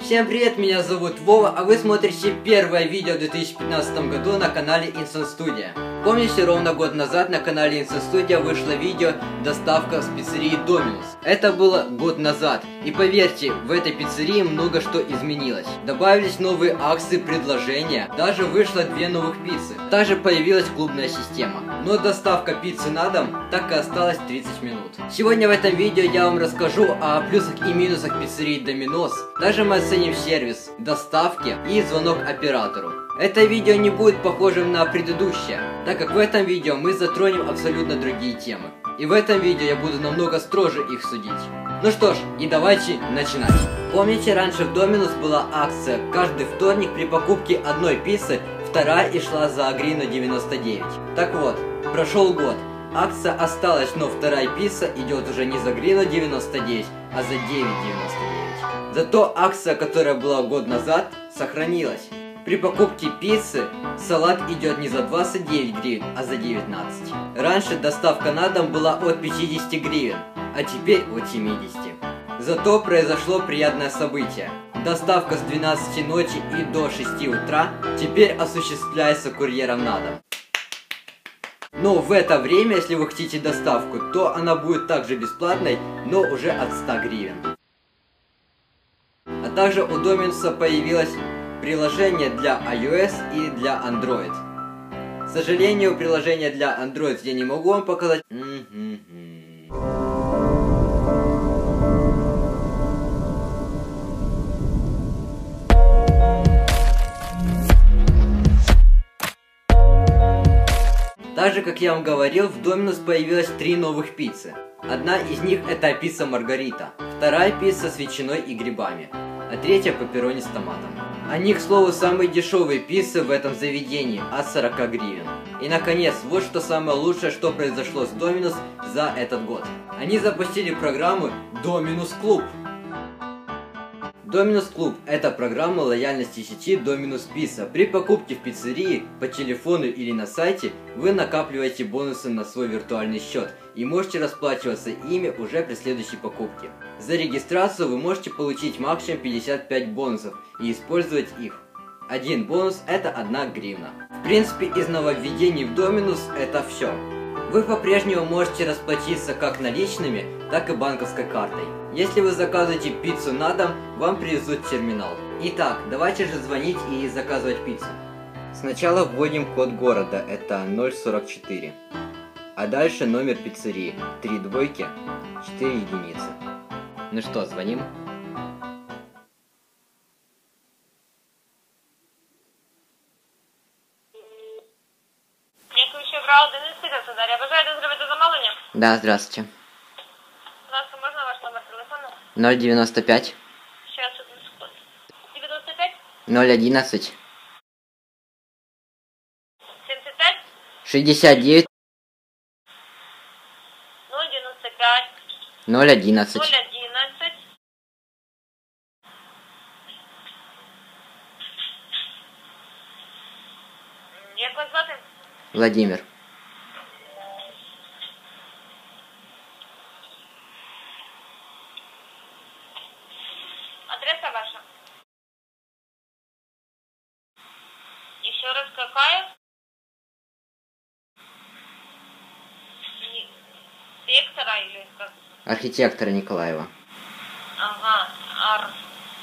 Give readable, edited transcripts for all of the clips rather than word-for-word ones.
Всем привет, меня зовут Вова, а вы смотрите первое видео в 2015 году на канале Instant Studio. Помните, ровно год назад на канале Instant Studio вышло видео «Доставка с пиццерии Domino's». Это было год назад, и поверьте, в этой пиццерии много что изменилось. Добавились новые акции, предложения, даже вышло 2 новых пиццы. Также появилась клубная система. Но доставка пиццы на дом так и осталась 30 минут. Сегодня в этом видео я вам расскажу о плюсах и минусах пиццерии Domino's. Также мы оценим сервис доставки и звонок оператору. Это видео не будет похожим на предыдущее, так как в этом видео мы затронем абсолютно другие темы. И в этом видео я буду намного строже их судить. Ну что ж, и давайте начинать. Помните, раньше в Domino's была акция каждый вторник при покупке одной пиццы, вторая и шла за гривну 99. Так вот, прошел год. Акция осталась, но вторая пицца идет уже не за гривну 99, а за 9,99. Зато акция, которая была год назад, сохранилась. При покупке пиццы салат идет не за 29 гривен, а за 19. Раньше доставка на дом была от 50 гривен, а теперь от 70. Зато произошло приятное событие. Доставка с 12 ночи и до 6 утра теперь осуществляется курьером на дом. Но в это время, если вы хотите доставку, то она будет также бесплатной, но уже от 100 гривен. А также у Domino's появилось приложение для iOS и для Android. К сожалению, приложение для Android я не могу вам показать. Также, как я вам говорил, в Domino's появилось 3 новых пиццы. Одна из них это пицца Маргарита, вторая пицца с ветчиной и грибами, а третья пепперони с томатом. Они, к слову, самые дешевые пиццы в этом заведении, от 40 гривен. И наконец, вот что самое лучшее, что произошло с Domino's за этот год. Они запустили программу Domino's Club. Domino's Club – это программа лояльности сети Domino's Pizza. При покупке в пиццерии, по телефону или на сайте вы накапливаете бонусы на свой виртуальный счет и можете расплачиваться ими уже при следующей покупке. За регистрацию вы можете получить максимум 55 бонусов и использовать их. Один бонус – это 1 гривна. В принципе, из нововведений в Domino's это все. Вы по-прежнему можете расплатиться как наличными, так и банковской картой. Если вы заказываете пиццу на дом, вам привезут терминал. Итак, давайте же звонить и заказывать пиццу. Сначала вводим код города, это 044. А дальше номер пиццерии, 3 двойки, 4 единицы. Ну что, звоним? Да, здравствуйте. Можно ваш номер телефона? 095 Сейчас, одну секунду. 95 011 75 69 095 011. 011. Як вас звати? Владимир. Адреса ваша? Еще раз какая? Сектора или как? Архитектора Николаева. Ага, архитектора.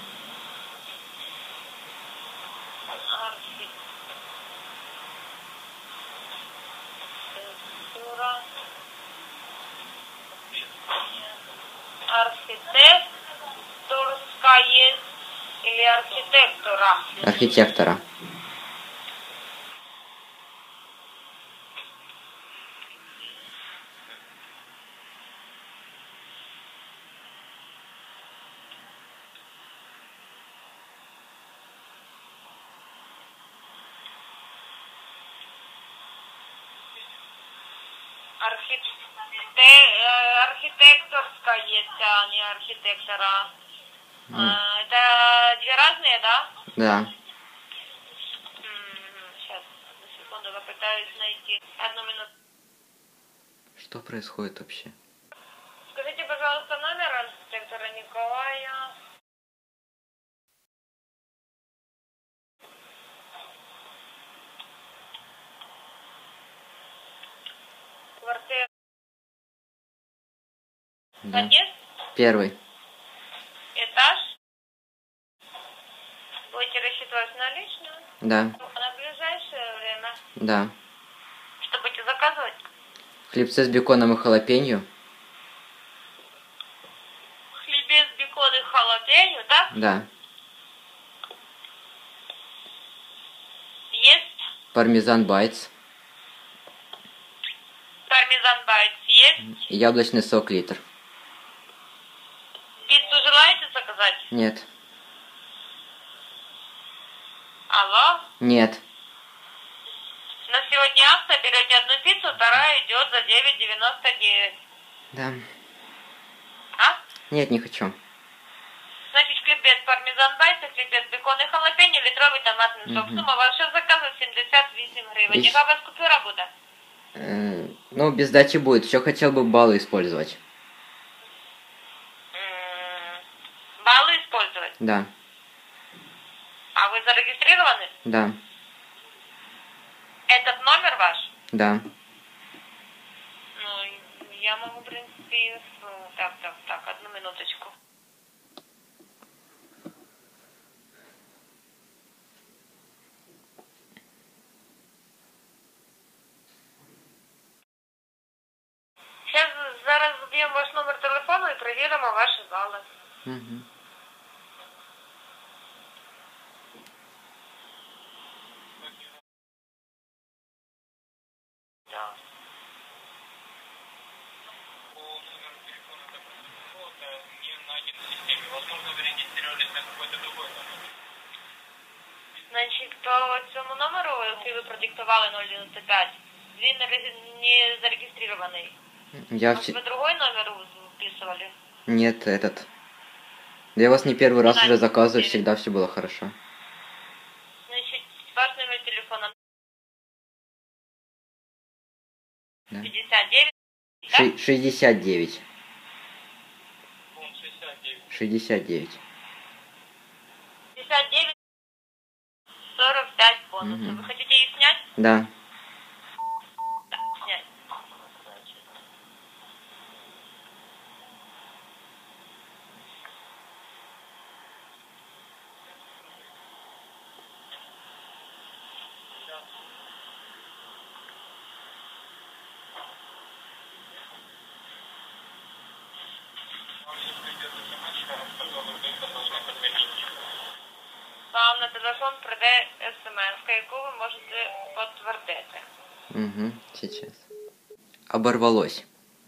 Архитекторская или архитектора? Архитектора. Архитекторская есть, а не архитектора. Это 2 разные, да? Да. Сейчас, одну секунду, попытаюсь найти. 1 минуту. Что происходит вообще? Скажите, пожалуйста, номер архитектора Николая. Да. Подъезд? Первый. Этаж? Будете рассчитывать наличную? Да. На ближайшее время? Да. Что будете заказывать? Хлебцы с беконом и халапеньо? Хлебец, бекон и халапеньо, так? Да. Есть? Пармезан байтс. Пармезан байтс есть? Яблочный сок литр. Пиццу желаете заказать? Нет. Алло? Нет. На сегодня акция, берете одну пиццу, вторая идет за 9,99. Да. А? Нет, не хочу. Значит, хлебец пармезан байтс, хлебец бекон и халапеньо, литровый томатный сок. Сумма вашего заказа 78 гривен. Яка у вас купюра буде? Ну, без дачи будет. Еще хотел бы баллы использовать. Баллы использовать? Да. А вы зарегистрированы? Да. Этот номер ваш? Да. Ну, я могу, в принципе, так, одну минуточку. Сейчас зараз заб'ємо ваш номер телефону і перевіримо ваші бали. Угу. Да. Значить, по цьому номеру, який ви продиктували 095, він не зарегистрированный. Может, вы другой номер вписывали? Нет, этот. Да я вас не первый раз уже заказываю, всегда все было хорошо. Значит, ваш номер телефона Да. 59, да? 69. 69. 59 45 бонусов. Мгм. Вы хотите их снять? Да. Да, снять. Значит. Вам на телефон прийде смс, яку ви можете підтвердити. Угу, сейчас. Оборвалось.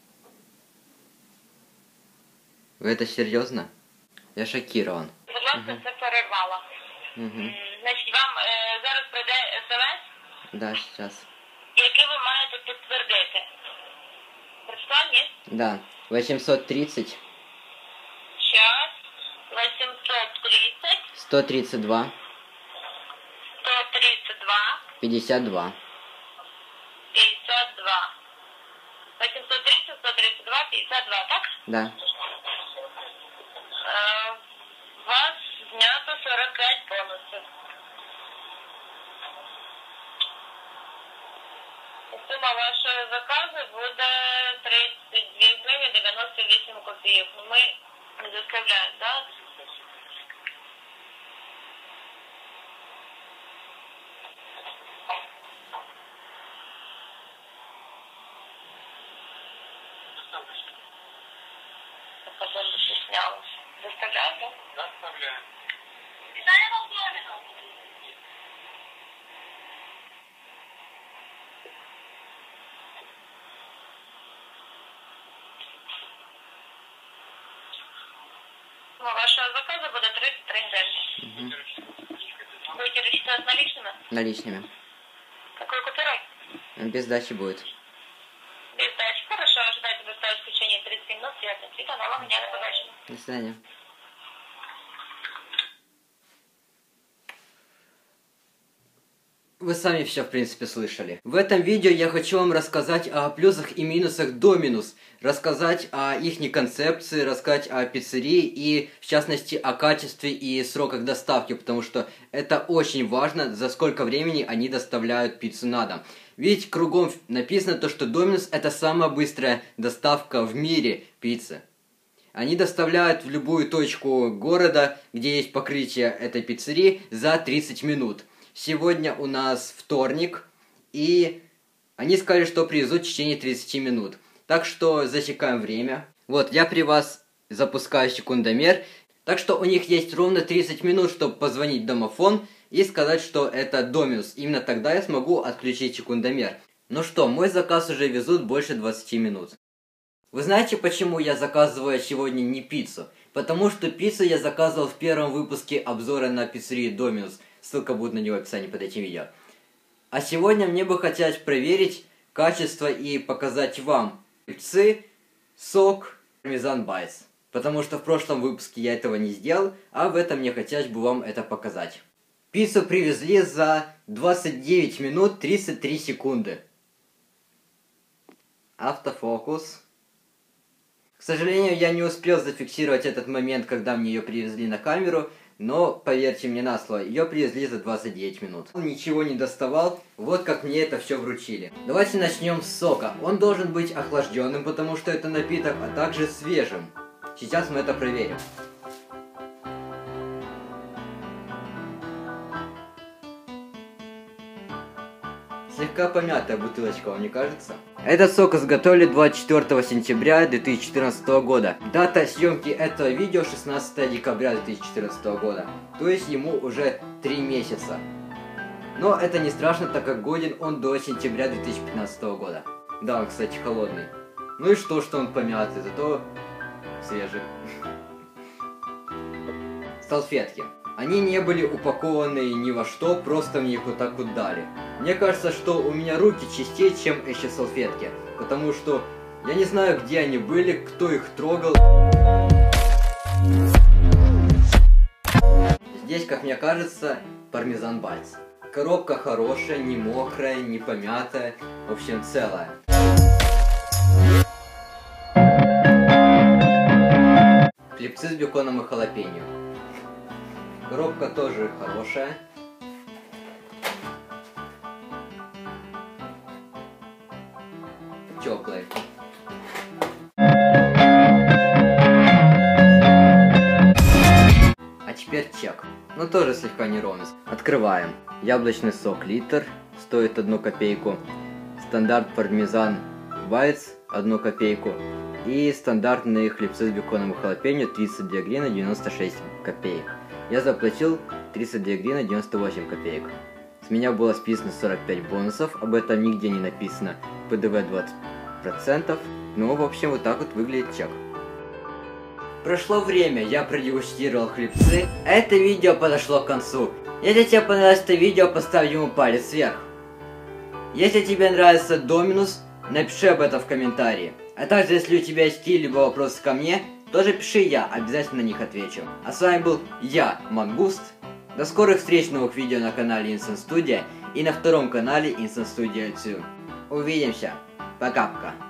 Вы это серьезно? Я шокирован. Будь ласка, це перервало. Угу. Значить, вам зараз прийде смс, Да, сейчас. який ви маєте підтвердити. Прийшла, ні? Да. 830, Час 830, 132, 132, 52. 52. 830, 132, 52, так? Да. Вас знято 45 бонусів. Сума вашого заказу буде 32 гривні 98 копійок. Ми не доставляємо, так? Потом стеснялась. Доставляют, да? Доставляем. Сума вашего заказа будет 33 гривны. Угу. Будете рассчитывать наличными? Наличными. Какой купюрой? Без дачи будет. Без сдачи. Хорошо, ожидайте доставить в течение 30 минут. Приятного аппетита, но вам не побачимо. До свидания. Вы сами все, в принципе, слышали. В этом видео я хочу вам рассказать о плюсах и минусах Доминус, рассказать о их концепции, рассказать о пиццерии и, в частности, о качестве и сроках доставки, потому что это очень важно, за сколько времени они доставляют пиццу на дом. Ведь кругом написано то, что Доминус это самая быстрая доставка в мире пиццы. Они доставляют в любую точку города, где есть покрытие этой пиццерии, за 30 минут. Сегодня у нас вторник, и они сказали, что привезут в течение 30 минут. Так что засекаем время. Вот, я при вас запускаю секундомер. Так что у них есть ровно 30 минут, чтобы позвонить в домофон и сказать, что это Доминус. Именно тогда я смогу отключить секундомер. Ну что, мой заказ уже везут больше 20 минут. Вы знаете, почему я заказываю сегодня не пиццу? Потому что пиццу я заказывал в первом выпуске обзора на пиццерию Доминус. Ссылка будет на него в описании под этим видео. А сегодня мне бы хотелось проверить качество и показать вам хлебцы, сок, пармезан байс. Потому что в прошлом выпуске я этого не сделал, а в этом мне хотелось бы вам это показать. Пиццу привезли за 29 минут 33 секунды. Автофокус. К сожалению, я не успел зафиксировать этот момент, когда мне ее привезли на камеру, но, поверьте мне на слово, ее привезли за 29 минут. Он ничего не доставал, вот как мне это все вручили. Давайте начнем с сока. Он должен быть охлажденным, потому что это напиток, а также свежим. Сейчас мы это проверим. Слегка помятая бутылочка, вам не кажется? Этот сок изготовили 24 сентября 2014 года. Дата съемки этого видео 16 декабря 2014 года. То есть ему уже 3 месяца. Но это не страшно, так как годен он до сентября 2015 года. Да, он, кстати, холодный. Ну и что он помятый, зато свежий. Салфетки. Они не были упакованы ни во что, просто мне их вот так вот дали. Мне кажется, что у меня руки чистее, чем эти салфетки. Потому что я не знаю, где они были, кто их трогал. Здесь, как мне кажется, пармезан байс. Коробка хорошая, не мокрая, не помятая, в общем, целая. Хлебцы с беконом и халапеньо. Коробка тоже хорошая. Теплый. А теперь чек. Ну тоже слегка неровный. Открываем. Яблочный сок литр. Стоит 1 копейку. Стандарт пармезан байс 1 копейку. И стандартные хлебцы с беконом и халапеньо 32 гривны 96 копеек. Я заплатил 32 гривны 98 копеек. С меня было списано 45 бонусов, об этом нигде не написано. ПДВ 20%. Ну, в общем, вот так вот выглядит чек. Прошло время, я продегустировал хлебцы. Это видео подошло к концу. Если тебе понравилось это видео, поставь ему палец вверх. Если тебе нравится Доминус, напиши об этом в комментарии. А также, если у тебя есть какие-либо вопросы ко мне, тоже пиши, я обязательно на них отвечу. А с вами был я, Мангуст. До скорых встреч в новых видео на канале Instant Studio и на втором канале Instant Studio 2. Увидимся. Пока-пока.